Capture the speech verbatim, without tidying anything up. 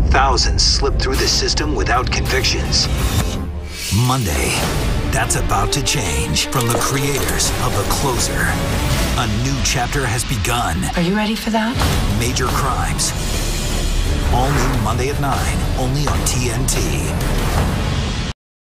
thousands slip through the system without convictions. Monday, that's about to change. From the creators of The Closer, a new chapter has begun. Are you ready for that? Major Crimes. All new Monday at nine, only on T N T.